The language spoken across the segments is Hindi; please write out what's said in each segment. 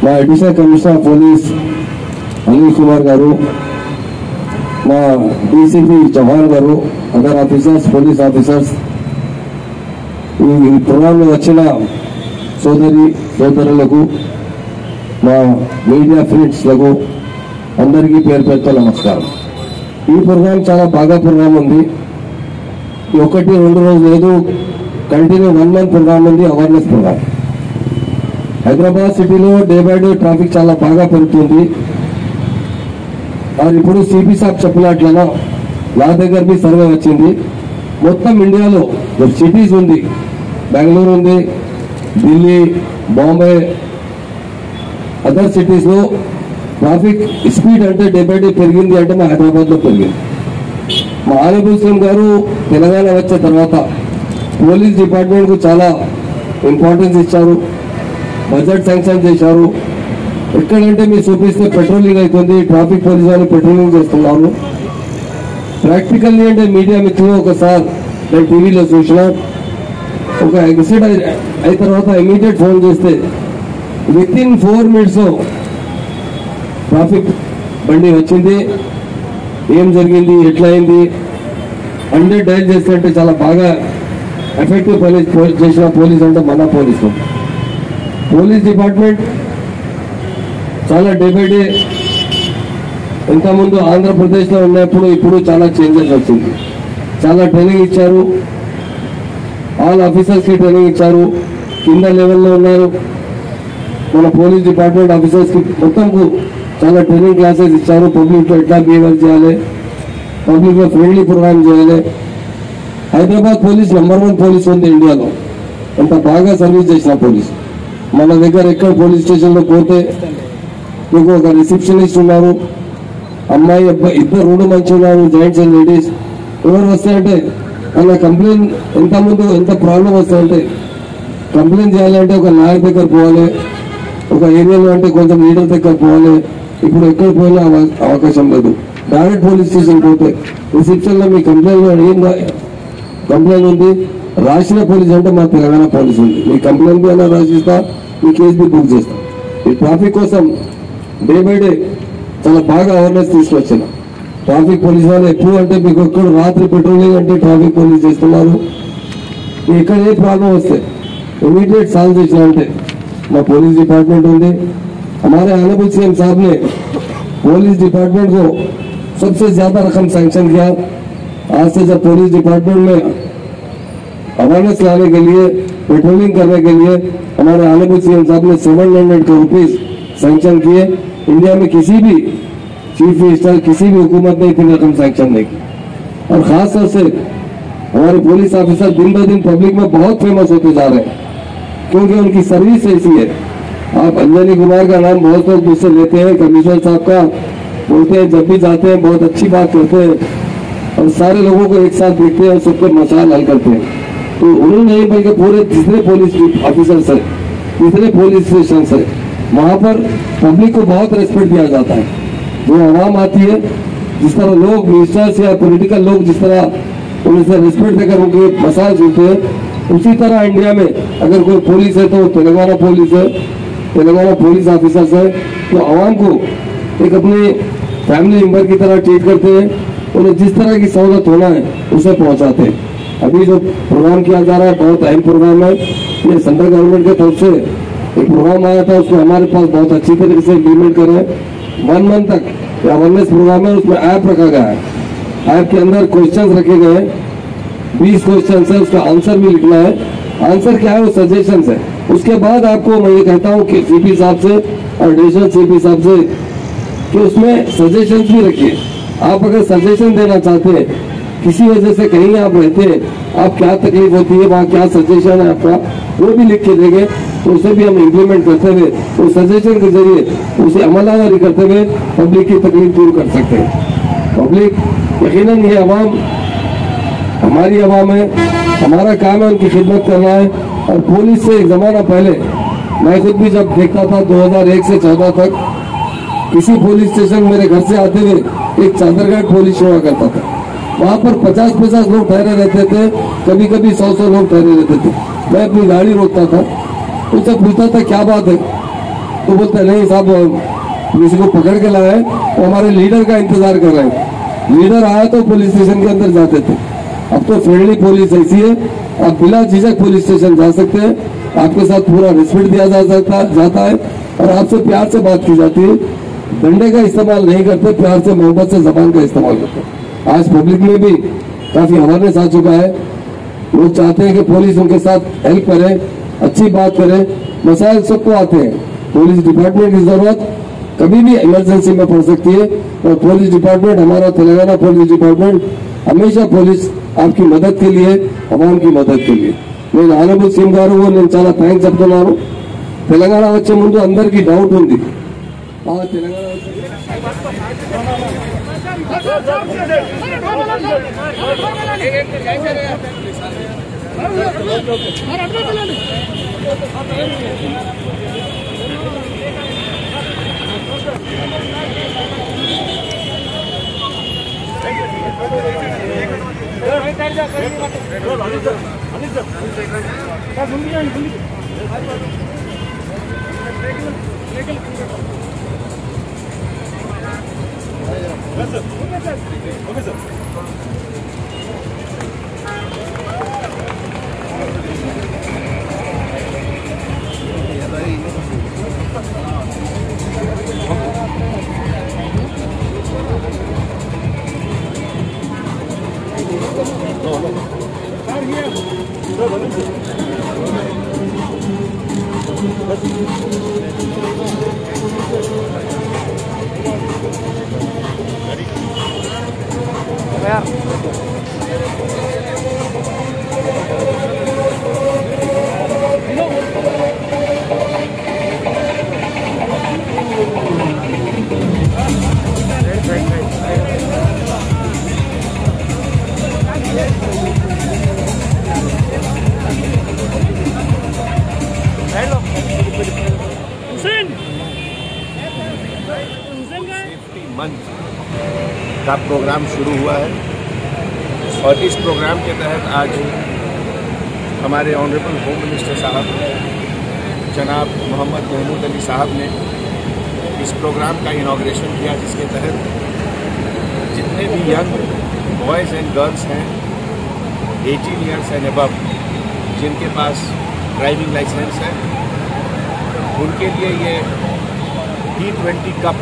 మా additional commissioner of police Anil Kumar గారు, మా డీసీపీ చౌహాన్ గారు, అదర్ ఆఫీసర్స్, పోలీస్ ఆఫీసర్స్, ఈ ప్రోగ్రాంలో వచ్చిన సోదరులకు, మా మీడియా ఫ్రెండ్స్లకు అందరికీ పేరు పేరుతో నమస్కారం. ఈ ప్రోగ్రాం చాలా బాగా ప్రోగ్రాం ఉంది. 1-2 రోజులు లేదు, కంటిన్యూ 1 month ప్రోగ్రాం ఉంది. Awareness programme. హైదరాబాద్ సిటీలో డే బై డే ట్రాఫిక్ చాలా బాగా పెరుగుతుంది. ఇప్పుడు సిపి సాబ్ చెప్పినట్లనా నా దగ్గర బి సర్వే వచ్చింది. మొత్తం ఇండియాలో సిటీస్ ఉంది, బెంగళూరు ఉంది, ఢిల్లీ, బాంబే, అదర్ సిటీస్ లో ట్రాఫిక్ స్పీడ్ అంటే డే బై డే పెరిగింది అంటే మా హైదరాబాద్ లో పెరిగింది. మా ఆనరబుల్ సీఎం గారు తెలంగాణ వచ్చిన తర్వాత పోలీస్ డిపార్ట్మెంట్ కు చాలా ఇంపార్టెన్స్ ఇచ్చారు, బడ్జెట్ శాంక్షన్ చేశారు. ఎక్కడంటే మీరు చూపిస్తే పెట్రోలింగ్ అవుతుంది, ట్రాఫిక్ పోలీస్ వాళ్ళు పెట్రోలింగ్ చేస్తున్నారు. ప్రాక్టికల్లీ అంటే మీడియా మిత్రులు ఒకసారి నేను టీవీలో చూసిన ఒక యాక్సిడెంట్ అయిన తర్వాత ఇమీడియట్ ఫోన్ చేస్తే వితిన్ 4 minutes ట్రాఫిక్ బండి వచ్చింది, ఏం జరిగింది, ఎట్లా అయింది 100 డైల్ చేస్తే చాలా బాగా ఎఫెక్టివ్ చేసిన పోలీస్ అంటే మన పోలీస్ డిపార్ట్మెంట్ చాలా డే బై డే ఇంతకుముందు ఆంధ్రప్రదేశ్లో ఉన్నప్పుడు ఇప్పుడు చాలా చేంజెస్ వచ్చింది. చాలా ట్రైనింగ్ ఇచ్చారు, ఆల్ ఆఫీసర్స్కి ట్రైనింగ్ ఇచ్చారు. కింద లెవెల్లో ఉన్నారు మన పోలీస్ డిపార్ట్మెంట్ ఆఫీసర్స్కి మొత్తంకు చాలా ట్రైనింగ్ క్లాసెస్ ఇచ్చారు. పబ్లిక్లో ఎట్లా బిహేవియర్ చేయాలి, పబ్లిక్లో ఫ్రెండ్లీ ప్రోగ్రామ్ చేయాలి. హైదరాబాద్ పోలీస్ నెంబర్ 1 పోలీస్ ఉంది ఇండియాలో. అంత బాగా సర్వీస్ చేసిన పోలీస్. మన దగ్గర ఎక్కడ పోలీస్ స్టేషన్లో పోతే మీకు ఒక రిసెప్షనిస్ట్ ఉన్నారు, అమ్మాయి అబ్బాయి ఇద్దరు మంచి ఉన్నారు, జెంట్స్ అండ్ లేడీస్. ఎవరు వస్తాయంటే అలా కంప్లైంట్ ఎంత ప్రాబ్లం వస్తాయంటే కంప్లైంట్ చేయాలంటే ఒక లాయర్ దగ్గర పోవాలి, ఒక ఏరియాలో అంటే కొంచెం లీడర్ దగ్గర పోవాలి. ఇప్పుడు ఎక్కడ పోయినా అవకాశం లేదు. డైరెక్ట్ పోలీస్ స్టేషన్ పోతే రిసెప్షన్లో మీ కంప్లైంట్ ఉంది రాసిన పోలీస్ అంటే మా తెలంగాణ పోలీస్ ఉంది. మీ కంప్లైంట్ అయినా రాసిస్తా, మీ కేసు బి బుక్ చేస్తా. ఈ ట్రాఫిక్ కోసం డే బై డే చాలా బాగా అవేర్నెస్ తీసుకొచ్చిన ట్రాఫిక్ పోలీస్ వాళ్ళు. ఎప్పుడు అంటే మీకు ఎక్కడ రాత్రి పెట్రోలింగ్ అంటే ట్రాఫిక్ పోలీస్ చేస్తున్నారు. ఎక్కడ ఏ ప్రాబ్లం వస్తే इमीडिएट सॉल्व చేసిన అంటే మా पुलिस डिपार्टमेंट ఉంది. हमारे ऑनरेबल सीएम साहब ने पुलिस डिपार्टमेंट को सबसे ज्यादा रकम सैंक्शन किया. आज से जब पुलिस डिपार्टमेंट में अवेयरनेस लाने के लिए, पेट्रोलिंग करने के लिए हमारे ऑनरेबल सीएम साहब ने 700 करोड़ रुपीज सैंक्शन किए. इंडिया में किसी भी चीफ मिनिस्टर, किसी भी हुकूमत ने इतनी रकम सैंक्शन नहीं की. और खासतौर से हमारे पुलिस ऑफिसर दिन ब दिन पब्लिक में बहुत फेमस होते जा रहे हैं क्योंकि उनकी सर्विस ऐसी है. आप अंजनी कुमार का नाम बहुत लोग मुझसे लेते हैं, कमिश्नर साहब का बोलते हैं, जब भी जाते हैं बहुत अच्छी बात करते हैं और सारे लोगों को एक साथ देखते हैं और सबको मसाल हल करते हैं. तो उन्होंने नहीं बल्कि पूरे जितने पुलिस ऑफिसर्स है, जितने पुलिस स्टेशन है, वहाँ पर पब्लिक को बहुत रेस्पेक्ट दिया जाता है. जो आवाम आती है, जिस तरह लोग मिनिस्टर्स या पॉलिटिकल लोग जिस तरह उनसे रेस्पेक्ट देकर उनके मसाल सुनते हैं, उसी तरह इंडिया में अगर कोई पुलिस है तो तेलंगाना पुलिस है, तेलंगाना पुलिस ऑफिसर्स है, तो आवाम को एक अपने फैमिली मेंबर की तरह ट्रीट करते हैं. उन्हें जिस तरह की सहूलत होना है उसे पहुंचाते हैं. अभी जो प्रोग्राम किया जा रहा है बहुत अहम प्रोग्राम है. ये सेंट्रल गवर्नमेंट की तरफ से एक प्रोग्राम आया था, उसको हमारे पास बहुत अच्छी तरीके से इम्प्लीमेंट करें. 1 month तक अवेयरनेस प्रोग्राम है. उसमें ऐप रखा गया है. ऐप के अंदर क्वेश्चंस रखे गए हैं, 20 क्वेश्चन है, उसका आंसर भी लिखना है. आंसर क्या है वो सजेशंस है. उसके बाद आपको मैं ये कहता हूँ कि सीपी साहब से और एडिशनल सीपी साहब से कि उसमें सजेशंस भी रखिए. आप अगर सजेशन देना चाहते हैं, किसी वजह से कहीं आप रहते हैं, आप क्या तकलीफ होती है, वहाँ क्या सजेशन है आपका, वो भी लिख के देंगे. तो उसे भी हम इम्प्लीमेंट करते हुए तो सजेशन के जरिए उसे अमलावरी करते हुए पब्लिक की तकलीफ दूर कर सकते हैं. पब्लिक यकीनन ये अवाम हमारी अवाम है, हमारा काम है उनकी खिदमत करना है. और पुलिस से एक जमाना पहले मैं खुद भी जब देखता था 2001 से 14 तक किसी पुलिस स्टेशन मेरे घर से आते हुए एक चादरघाट पुलिस हुआ करता था. वहाँ पर 50-50 लोग ठहरे रहते थे, कभी कभी 100 लोग ठहरे रहते थे. मैं अपनी गाड़ी रोकता था, उससे पूछता था क्या बात है, तो बोलते हैं नहीं साहब पुलिस को पकड़ के लाए, वो हमारे लीडर का इंतजार कर रहे हैं। लीडर आया तो पुलिस स्टेशन के अंदर जाते थे। अब तो फ्रेंडली पुलिस ऐसी है, आप बिना झिझक पुलिस स्टेशन जा सकते हैं, आपके साथ पूरा रिस्पेक्ट दिया जाता है और आपसे प्यार से बात की जाती है। डंडे का इस्तेमाल नहीं करते, प्यार से मोहब्बत से जबान का इस्तेमाल करते हैं। आज पब्लिक में भी काफी अवेयरनेस आ चुका है। लोग चाहते हैं कि पुलिस उनके साथ हेल्प करे, अच्छी बात करे। मसाइल सबको आते हैं, पुलिस डिपार्टमेंट की जरूरत कभी भी इमरजेंसी में पड़ सकती है और पुलिस डिपार्टमेंट, हमारा तेलंगाना पुलिस डिपार्टमेंट हमेशा पुलिस आपकी मदद के लिए, अवाम की मदद के लिए। నేను ఆనరబుల్ సీఎం గారు నేను చాలా థ్యాంక్స్ చెప్తున్నాను. తెలంగాణ వచ్చే ముందు అందరికీ డౌట్ ఉంది, తెలంగాణ का प्रोग्राम शुरू हुआ है और इस प्रोग्राम के तहत आज हमारे ऑनरेबल होम मिनिस्टर साहब जनाब माहमूद साहब ने इस प्रोग्राम का इनॉग्रेशन किया, जिसके तहत जितने भी यंग बॉयज़ एंड गर्ल्स हैं 18 ईयर्स एंड अबव जिनके पास ड्राइविंग लाइसेंस है, उनके लिए ये T20 कप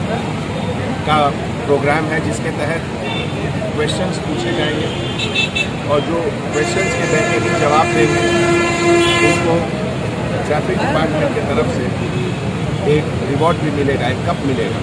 का प्रोग्राम है, जिसके तहत क्वेश्चंस पूछे जाएंगे और जो क्वेश्चंस के बेहतरीन जवाब देंगे उनको ट्रैफिक डिपार्टमेंट की तरफ से एक रिवॉर्ड भी मिलेगा, एक कप मिलेगा।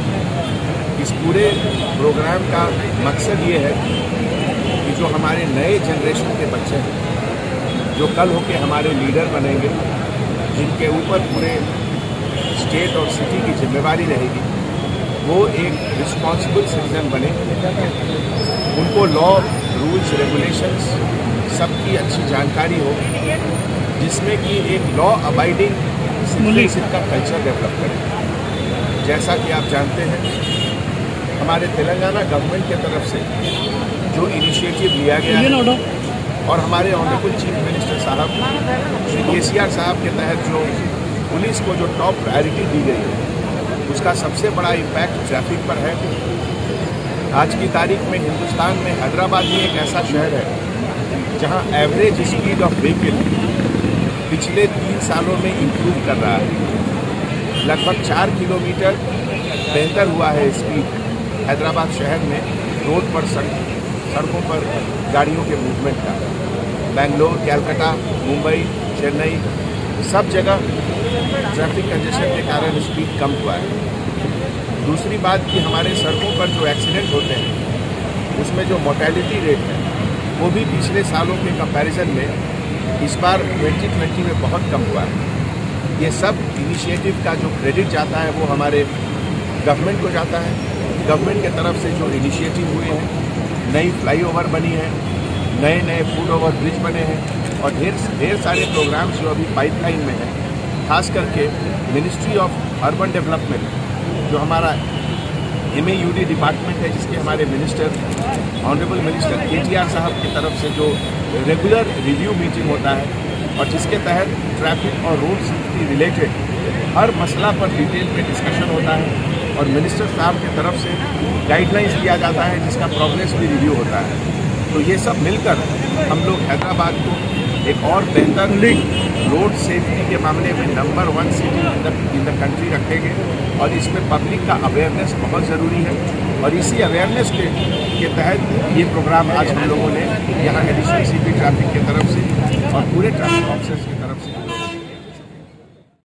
इस पूरे प्रोग्राम का मकसद ये है कि जो हमारे नए जनरेशन के बच्चे हैं, जो कल होके हमारे लीडर बनेंगे, जिनके ऊपर पूरे स्टेट और सिटी की जिम्मेवारी रहेगी, वो एक रिस्पॉन्सिबल सिटीजन बने, उनको लॉ रूल्स रेगुलेशंस सबकी अच्छी जानकारी हो, जिसमें कि एक लॉ अबाइडिंग सिटीजनशिप का कल्चर डेवलप करें। जैसा कि आप जानते हैं, हमारे तेलंगाना गवर्नमेंट की तरफ से जो इनिशिएटिव लिया गया है और हमारे ऑनरेबल चीफ मिनिस्टर साहब श्री KCR साहब के तहत जो पुलिस को जो टॉप प्रायोरिटी दी गई है, उसका सबसे बड़ा इम्पैक्ट ट्रैफिक पर है। आज की तारीख में हिंदुस्तान में हैदराबाद ही एक ऐसा शहर है जहां एवरेज स्पीड ऑफ व्हीकल पिछले 3 सालों में इम्प्रूव कर रहा है। लगभग 4 किलोमीटर बेहतर हुआ है स्पीड हैदराबाद शहर में रोड पर सड़कों पर गाड़ियों के मूवमेंट का। बेंगलोर, कैलकाटा, मुंबई, चेन्नई सब जगह ट्रैफिक कंजेशन के कारण स्पीड कम हुआ है। दूसरी बात कि हमारे सड़कों पर जो एक्सीडेंट होते हैं उसमें जो मोर्टेलिटी रेट है वो भी पिछले सालों के कंपैरिजन में इस बार 2020 में बहुत कम हुआ है। ये सब इनिशिएटिव का जो क्रेडिट जाता है वो हमारे गवर्नमेंट को जाता है। गवर्नमेंट के तरफ से जो इनिशिएटिव हुए हैं, नई फ्लाईओवर बनी है, नए फुट ओवर ब्रिज बने हैं और ढेर सारे प्रोग्राम्स जो अभी पाइपलाइन में हैं। खास करके मिनिस्ट्री ऑफ अर्बन डेवलपमेंट जो हमारा MAUD डिपार्टमेंट है, जिसके हमारे मिनिस्टर ऑनरेबल मिनिस्टर KTR साहब की तरफ से जो रेगुलर रिव्यू मीटिंग होता है और जिसके तहत ट्रैफिक और रोड सेफ्टी रिलेटेड हर मसला पर डिटेल में डिस्कशन होता है और मिनिस्टर साहब की तरफ से गाइडलाइंस दिया जाता है, जिसका प्रोग्रेस भी रिव्यू होता है। तो ये सब मिलकर हम लोग हैदराबाद को एक और बेहतर रोड सेफ्टी के मामले में number 1 city in the country रखेंगे और इसमें पब्लिक का अवेयरनेस बहुत ज़रूरी है। और इसी अवेयरनेस के तहत ये प्रोग्राम आज हम लोगों ने यहाँ एडिशनल सीपी ट्रैफिक की तरफ से और पूरे ट्रैफिक ऑफिसर्स की तरफ से